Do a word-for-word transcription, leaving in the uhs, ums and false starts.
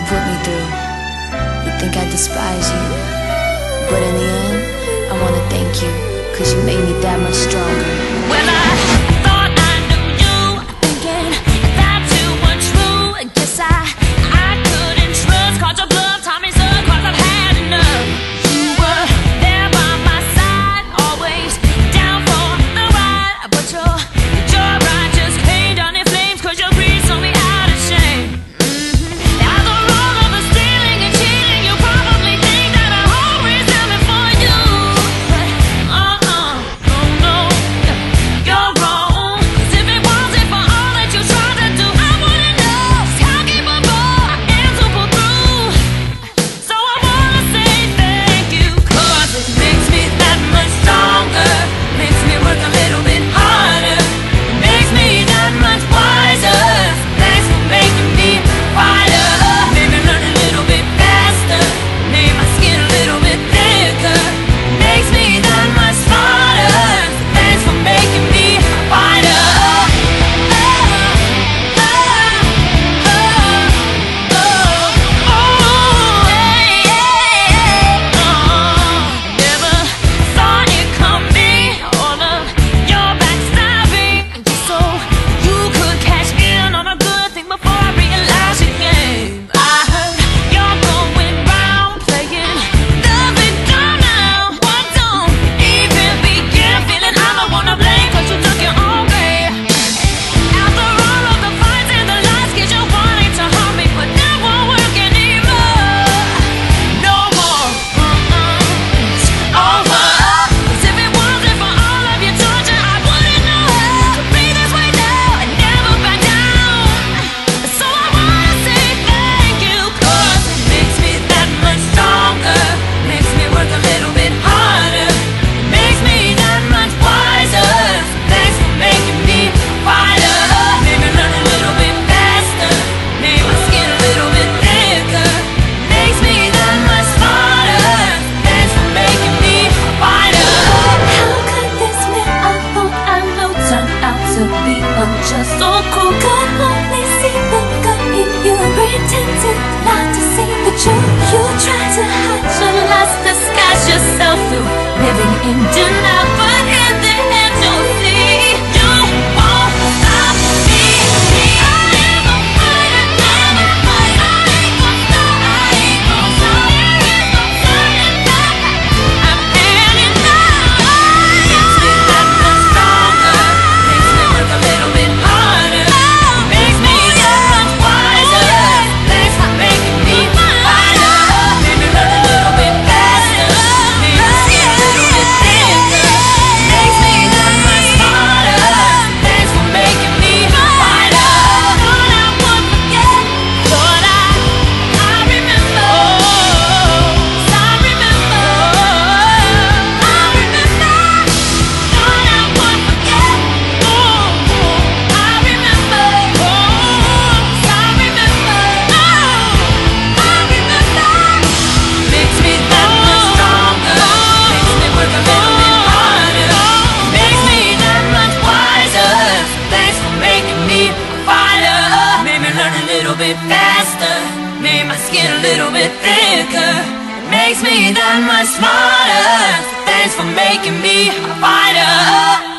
put me through. You think I despise you, but in the end, I wanna thank you, cause you made me that much stronger. Well, I thought I knew you, thinking that you were true. Guess I, I couldn't trust, caught your bluff, Tommy's up, cause I've had enough. You were there by my side, always down for the ride, but your, your ride just came down in flames, cause your greed saw me out of shame. Mm-hmm. After all of the stealing and cheating, you probably think that I always am it for you, but uh-uh, oh no, you're wrong. Cause if it wasn't for all that you tried to do, I wouldn't know just how capable I am to pull through. So I wanna say thank you, cause it makes me that much stronger, makes me work a little bit harder, makes me that much wiser. Thanks for making me fighter, made me learn a little bit faster, made my skin a little bit thicker, makes me that much smarter. Thanks for making me fighter. Oh, oh, oh, oh, oh, hey, hey, oh. Never saw it coming, all of your backstabbing, just so you could cash in on a good thing before I realized your game. I heard you're going round playing the victim now. What don't even begin, feeling I'm the one to blame, cause you took your own way. After all of the fights and the lies, cause you wanted to harm me, but that won't work anymore. No more, mm-mm, it's over. Cause if it wasn't for all of your torture, I wouldn't know how to breathe this way now and never back down. So I wanna say thank you, cause it makes me that much stronger, makes me work a little bit harder, makes me that much wiser. Thanks for making me fighter, made me learn a little bit faster, made my skin a little bit thicker, makes me that much smarter. Thanks for making me fighter. How could this man I thought I knew turn out to be unjust? So cruel, could only see the good in you, pretended not to see the truth. You tried to hide your lies, disguise yourself through living in denial, but in the end you'll see you won't stop me. I am a fighter, I'm a fighter, I ain't gon' stop, I ain't gon' stop, there is no turning back. I'm handing out. Makes me that much stronger, makes me work a little bit harder, makes me that much wiser. Thanks for making me fighter, made me learn a little bit faster, made my skin a little bit thicker, makes me that much smarter. Thanks for making me fighter. Thought I would forget, thought I, I remember, I remember, I remember. Thought I would forget, oh, I remember, oh, I remember, oh, I remember. Makes me that much stronger, makes me work a little bit harder, makes me that much wiser. Thanks for making me a fighter, made me learn a little bit faster, made my skin a little bit thicker, makes me that much smarter. Thanks for making me a fighter.